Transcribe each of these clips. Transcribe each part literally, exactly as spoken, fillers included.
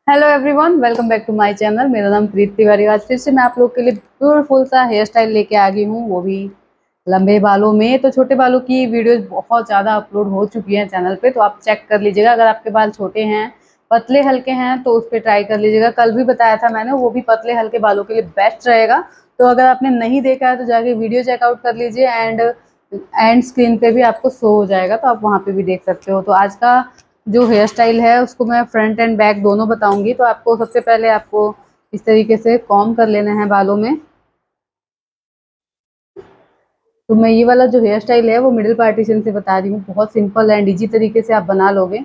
Hello everyone, welcome back to my channel. मेरा नाम प्रीत तिवारी। आज फिर से मैं आप लोग के लिए ब्यूटीफुल सा हेयर स्टाइल लेके आ गई हूँ, वो भी लंबे बालों में। तो छोटे बालों की वीडियोस बहुत ज़्यादा अपलोड हो चुकी हैं चैनल पे, तो आप चेक कर लीजिएगा। अगर आपके बाल छोटे हैं, पतले हल्के हैं, तो उस पर ट्राई कर लीजिएगा। कल भी बताया था मैंने, वो भी पतले हल्के बालों के लिए बेस्ट रहेगा। तो अगर आपने नहीं देखा है तो जाके वीडियो चेकआउट कर लीजिए। एंड एंड स्क्रीन पे भी आपको शो हो जाएगा, तो आप वहाँ पे भी देख सकते हो। तो आज का जो हेयर स्टाइल है उसको मैं फ्रंट एंड बैक दोनों बताऊंगी। तो आपको सबसे पहले आपको इस तरीके से कॉम्ब कर लेना है बालों में। तो मैं ये वाला जो हेयर स्टाइल है वो मिडिल पार्टीशन से बता रही हूँ। बहुत सिंपल एंड इजी तरीके से आप बना लोगे।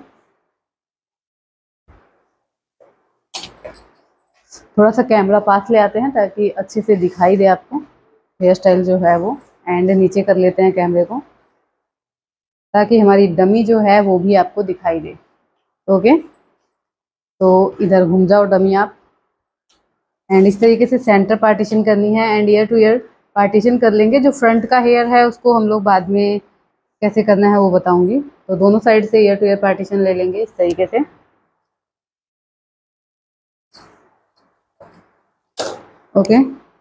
थोड़ा सा कैमरा पास ले आते हैं ताकि अच्छे से दिखाई दे आपको हेयर स्टाइल जो है वो। एंड नीचे कर लेते हैं कैमरे को, ताकि हमारी डमी जो है वो भी आपको दिखाई दे। ओके, तो इधर घूम जाओ डमी आप। एंड इस तरीके से सेंटर पार्टीशन करनी है and ear to ear partition कर लेंगे। जो फ्रंट का हेयर है उसको हम लोग बाद में कैसे करना है वो बताऊंगी। तो दोनों साइड से ईयर टू ईयर पार्टीशन ले लेंगे इस तरीके से। ओके,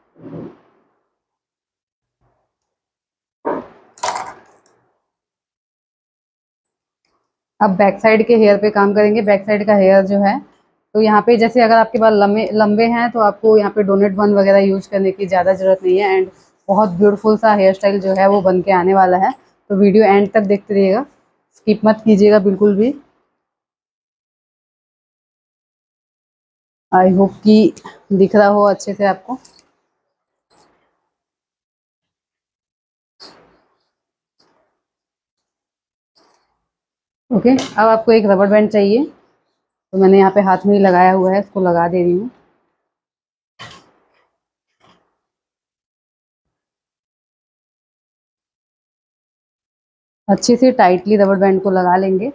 अब बैक साइड के हेयर पे काम करेंगे। बैक साइड का हेयर जो है, तो यहाँ पे जैसे अगर आपके बाल लंबे लंबे हैं तो आपको यहाँ पे डोनेट बन वगैरह यूज करने की ज़्यादा ज़रूरत नहीं है। एंड बहुत ब्यूटीफुल सा हेयर स्टाइल जो है वो बन के आने वाला है। तो वीडियो एंड तक देखते रहिएगा, स्किप मत कीजिएगा बिल्कुल भी। आई होप कि दिख रहा हो अच्छे से आपको। ओके, अब आपको एक रबर बैंड चाहिए। तो मैंने यहाँ पे हाथ में ही लगाया हुआ है, इसको लगा दे रही हूँ। अच्छे से टाइटली रबर बैंड को लगा लेंगे।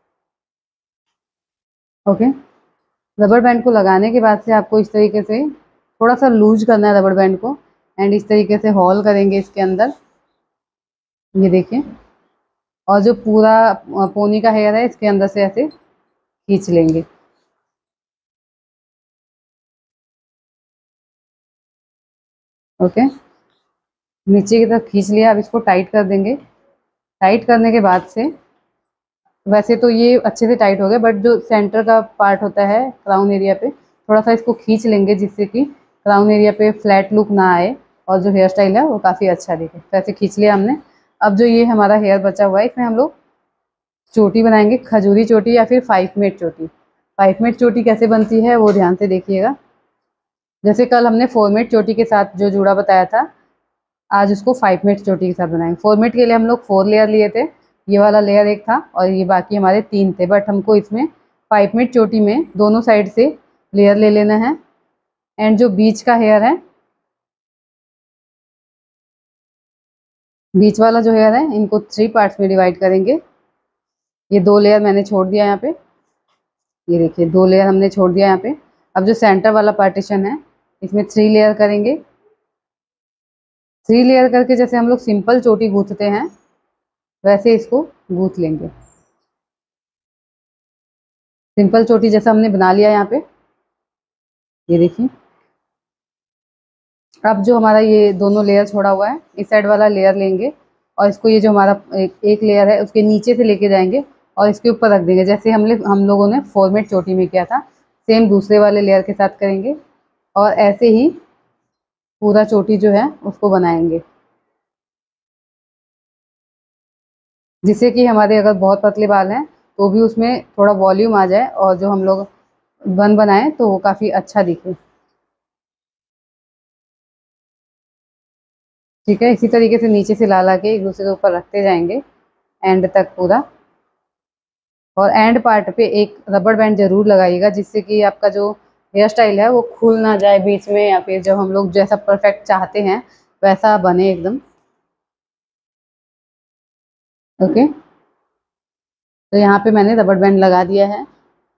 ओके, रबर बैंड को लगाने के बाद से आपको इस तरीके से थोड़ा सा लूज करना है रबर बैंड को। एंड इस तरीके से होल करेंगे इसके अंदर, ये देखिए। और जो पूरा पोनी का हेयर है इसके अंदर से ऐसे खींच लेंगे। ओके, नीचे की तरफ खींच लिया। अब इसको टाइट कर देंगे। टाइट करने के बाद से, वैसे तो ये अच्छे से टाइट हो गया, बट जो सेंटर का पार्ट होता है क्राउन एरिया पे, थोड़ा सा इसको खींच लेंगे जिससे कि क्राउन एरिया पे फ्लैट लुक ना आए और जो हेयर स्टाइल है वो काफ़ी अच्छा दिखे। तो ऐसे खींच लिया हमने। अब जो ये हमारा हेयर बचा हुआ है, इसमें हम लोग चोटी बनाएंगे, खजूरी चोटी या फिर फाइव मेड चोटी। फाइव मेड चोटी कैसे बनती है वो ध्यान से देखिएगा। जैसे कल हमने फोर मेड चोटी के साथ जो जूड़ा बताया था, आज उसको फाइव मेड चोटी के साथ बनाएंगे। फोर मेड के लिए हम लोग फोर लेयर लिए थे। ये वाला लेयर एक था और ये बाकी हमारे तीन थे, बट हमको इसमें फाइव मेड चोटी में दोनों साइड से लेयर ले लेना है। एंड जो बीच का हेयर है, बीच वाला जो हेयर है, इनको थ्री पार्ट्स में डिवाइड करेंगे। ये दो लेयर मैंने छोड़ दिया यहाँ पे, ये देखिए दो लेयर हमने छोड़ दिया यहाँ पे। अब जो सेंटर वाला पार्टीशन है, इसमें थ्री लेयर करेंगे। थ्री लेयर करके जैसे हम लोग सिंपल चोटी गूंथते हैं वैसे इसको गूंथ लेंगे। सिंपल चोटी जैसा हमने बना लिया यहाँ पे, ये देखिए। अब जो हमारा ये दोनों लेयर छोड़ा हुआ है, इस साइड वाला लेयर लेंगे और इसको, ये जो हमारा एक, एक लेयर है उसके नीचे से लेके जाएंगे और इसके ऊपर रख देंगे, जैसे हम लोग हम लोगों ने फॉर्मेट चोटी में किया था। सेम दूसरे वाले लेयर के साथ करेंगे और ऐसे ही पूरा चोटी जो है उसको बनाएंगे, जिससे कि हमारे अगर बहुत पतले बाल हैं तो भी उसमें थोड़ा वॉल्यूम आ जाए और जो हम लोग बन बनाएं तो वो काफ़ी अच्छा दिखे। ठीक है, इसी तरीके से नीचे से ला ला के एक दूसरे के ऊपर रखते जाएंगे एंड तक पूरा। और एंड पार्ट पे एक रबर बैंड जरूर लगाइएगा, जिससे कि आपका जो हेयर स्टाइल है वो खुल ना जाए बीच में, या फिर जब हम लोग जैसा परफेक्ट चाहते हैं वैसा बने एकदम। ओके, तो यहाँ पे मैंने रबर बैंड लगा दिया है।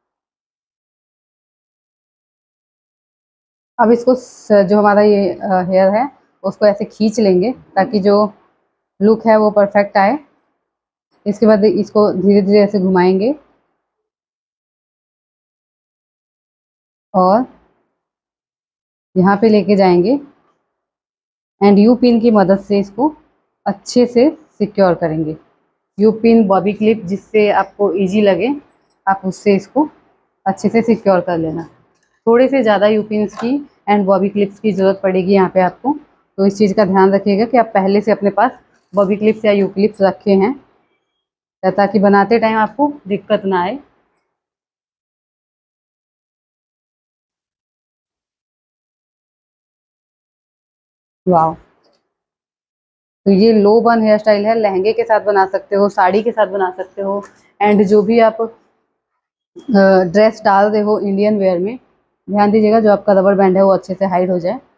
अब इसको स- जो हमारा ये हेयर है उसको ऐसे खींच लेंगे ताकि जो लुक है वो परफेक्ट आए। इसके बाद इसको धीरे धीरे ऐसे घुमाएंगे। और यहाँ पे लेके जाएंगे एंड यू पिन की मदद से इसको अच्छे से सिक्योर करेंगे। यू पिन बॉबी क्लिप जिससे आपको इजी लगे आप उससे इसको अच्छे से सिक्योर कर लेना। थोड़े से ज़्यादा यू पिन्स की एंड बॉबी क्लिप्स की ज़रूरत पड़ेगी यहाँ पे आपको, तो इस चीज़ का ध्यान रखिएगा कि आप पहले से अपने पास बॉबी क्लिप्स या यू क्लिप्स रखे हैं ताकि बनाते टाइम आपको दिक्कत ना आए। वाह, तो ये लो बन हेयर स्टाइल है, लहंगे के साथ बना सकते हो, साड़ी के साथ बना सकते हो एंड जो भी आप ड्रेस डाल रहे हो इंडियन वेयर में, ध्यान दीजिएगा जो आपका रबर बैंड है वो अच्छे से हाइड हो जाए।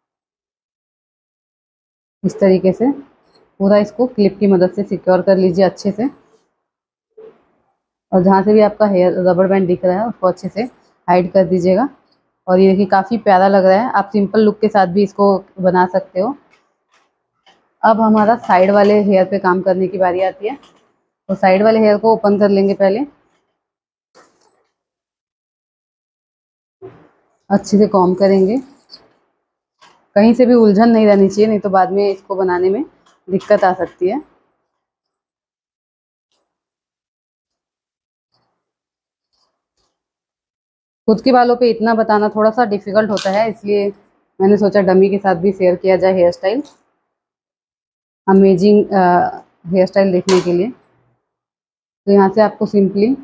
इस तरीके से पूरा इसको क्लिप की मदद से सिक्योर कर लीजिए अच्छे से, और जहाँ से भी आपका हेयर रबर बैंड दिख रहा है उसको अच्छे से हाइड कर दीजिएगा। और ये देखिए काफ़ी प्यारा लग रहा है, आप सिंपल लुक के साथ भी इसको बना सकते हो। अब हमारा साइड वाले हेयर पे काम करने की बारी आती है, तो साइड वाले हेयर को ओपन कर लेंगे पहले, अच्छे से कॉम्ब करेंगे, कहीं से भी उलझन नहीं रहनी चाहिए, नहीं तो बाद में इसको बनाने में दिक्कत आ सकती है। खुद के बालों पे इतना बताना थोड़ा सा डिफिकल्ट होता है, इसलिए मैंने सोचा डमी के साथ भी शेयर किया जाए hairstyle, amazing hairstyle देखने के लिए। तो यहाँ से आपको सिंपली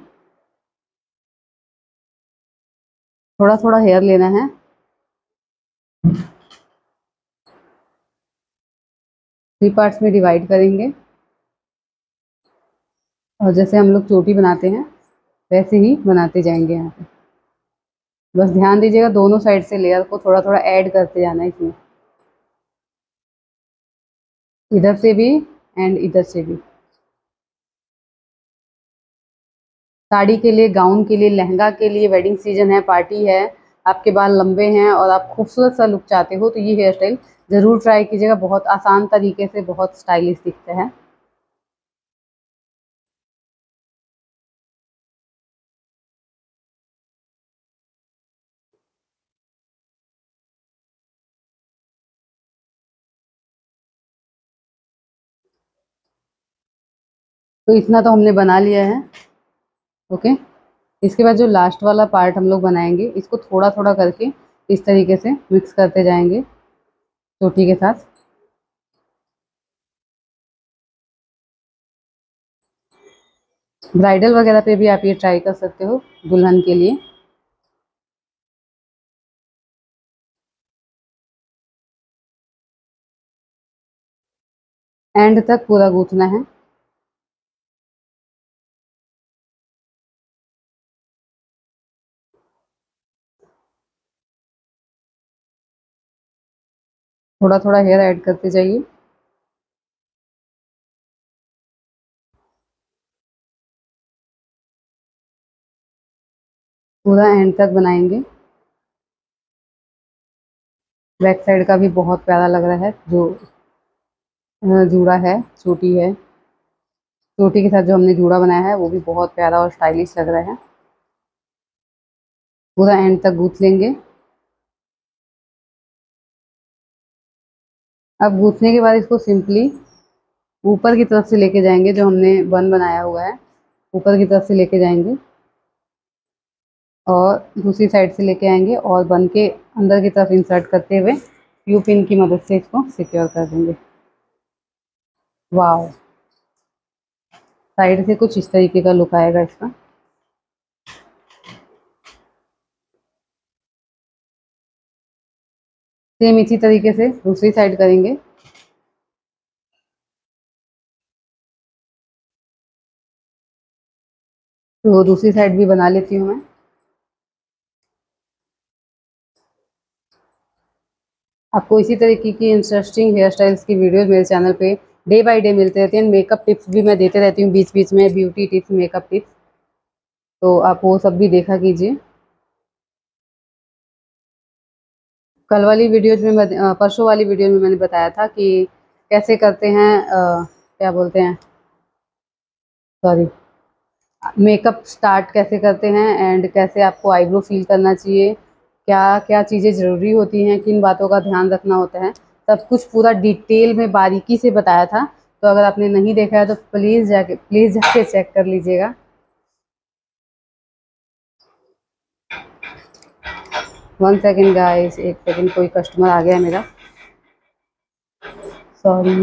थोड़ा थोड़ा हेयर लेना है, थ्री पार्ट्स में डिवाइड करेंगे और जैसे हम लोग चोटी बनाते हैं वैसे ही बनाते जाएंगे। यहाँ पे बस ध्यान दीजिएगा दोनों साइड से लेयर को थोड़ा थोड़ा ऐड करते जाना है इसमें, इधर से भी एंड इधर से भी। साड़ी के लिए, गाउन के लिए, लहंगा के लिए, वेडिंग सीजन है, पार्टी है, आपके बाल लंबे हैं और आप खूबसूरत सा लुक चाहते हो तो ये हेयर स्टाइल ज़रूर ट्राई कीजिएगा, बहुत आसान तरीके से बहुत स्टाइलिश दिखता है। तो इतना तो हमने बना लिया है। ओके, इसके बाद जो लास्ट वाला पार्ट हम लोग बनाएंगे इसको थोड़ा थोड़ा करके इस तरीके से मिक्स करते जाएंगे चोटी के साथ। ब्राइडल वगैरह पे भी आप ये ट्राई कर सकते हो दुल्हन के लिए। एंड तक पूरा गूंथना है। थोड़ा थोड़ा हेयर ऐड करते जाइए। पूरा एंड तक बनाएंगे। बैक साइड का भी बहुत प्यारा लग रहा है, जो अ, जूड़ा है, चोटी है, चोटी के साथ जो हमने जूड़ा बनाया है वो भी बहुत प्यारा और स्टाइलिश लग रहा है। पूरा एंड तक गूंथ लेंगे। अब गूंथने के बाद इसको सिंपली ऊपर की तरफ से लेके जाएंगे, जो हमने बन बनाया हुआ है ऊपर की तरफ से लेके जाएंगे और दूसरी साइड से लेके आएंगे और बन के अंदर की तरफ इंसर्ट करते हुए यू पिन की मदद से इसको सिक्योर कर देंगे। वाह, साइड से कुछ इस तरीके का लुक आएगा इसका। सेम इसी तरीके से दूसरी साइड करेंगे। तो दूसरी साइड भी बना लेती हूँ मैं। आपको इसी तरीके की इंटरेस्टिंग हेयर स्टाइल्स की वीडियोस मेरे चैनल पे डे बाय डे मिलते रहते हैं। मेकअप टिप्स भी मैं देते रहती हूँ बीच बीच में, ब्यूटी टिप्स, मेकअप टिप्स, तो आप वो सब भी देखा कीजिए। कल वाली वीडियोज में मैं अ, परसों वाली वीडियो में मैंने बताया था कि कैसे करते हैं, अ, क्या बोलते हैं, सॉरी, मेकअप स्टार्ट कैसे करते हैं एंड कैसे आपको आईब्रो फिल करना चाहिए, क्या क्या चीज़ें ज़रूरी होती हैं, किन बातों का ध्यान रखना होता है, सब कुछ पूरा डिटेल में बारीकी से बताया था। तो अगर आपने नहीं देखा है तो प्लीज़ जाके प्लीज़ जाके चेक कर लीजिएगा। वन सेकेंड गाइस, एक सेकेंड, कोई कस्टमर आ गया है मेरा, सॉरी।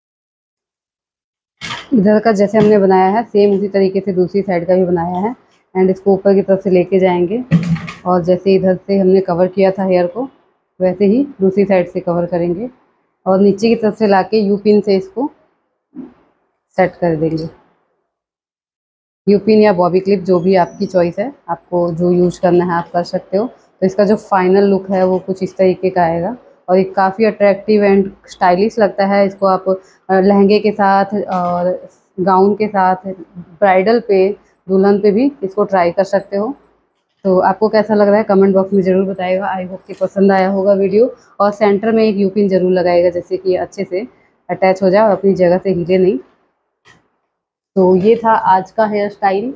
इधर का जैसे हमने बनाया है सेम उसी तरीके से दूसरी साइड का भी बनाया है। एंड इसको ऊपर की तरफ से लेके जाएंगे और जैसे इधर से हमने कवर किया था हेयर को, वैसे ही दूसरी साइड से कवर करेंगे और नीचे की तरफ से लाके यू पिन से इसको सेट कर देंगे। यू पिन या बॉबी क्लिप, जो भी आपकी चॉइस है, आपको जो यूज करना है आप कर सकते हो। तो इसका जो फाइनल लुक है वो कुछ इस तरीके का आएगा और ये काफ़ी अट्रैक्टिव एंड स्टाइलिश लगता है। इसको आप लहंगे के साथ और गाउन के साथ, ब्राइडल पे, दुल्हन पे भी इसको ट्राई कर सकते हो। तो आपको कैसा लग रहा है कमेंट बॉक्स में ज़रूर बताइएगा। आई होप कि पसंद आया होगा वीडियो। और सेंटर में एक यू पिन ज़रूर लगाएगा, जैसे कि अच्छे से अटैच हो जाए और अपनी जगह से हिले नहीं। तो ये था आज का हेयर स्टाइल।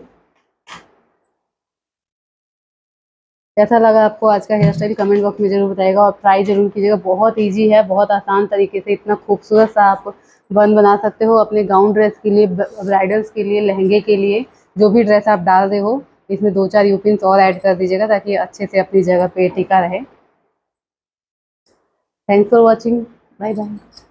कैसा लगा आपको आज का हेयर स्टाइल कमेंट बॉक्स में ज़रूर बताइएगा और ट्राई ज़रूर कीजिएगा। बहुत इजी है, बहुत आसान तरीके से इतना खूबसूरत सा आप बन बना सकते हो अपने गाउन ड्रेस के लिए, ब्राइडल्स के लिए, लहंगे के लिए, जो भी ड्रेस आप डाल रहे हो। इसमें दो चार यूपिन्स और ऐड कर दीजिएगा ताकि अच्छे से अपनी जगह पे टिका रहे। Thanks for watching, bye bye.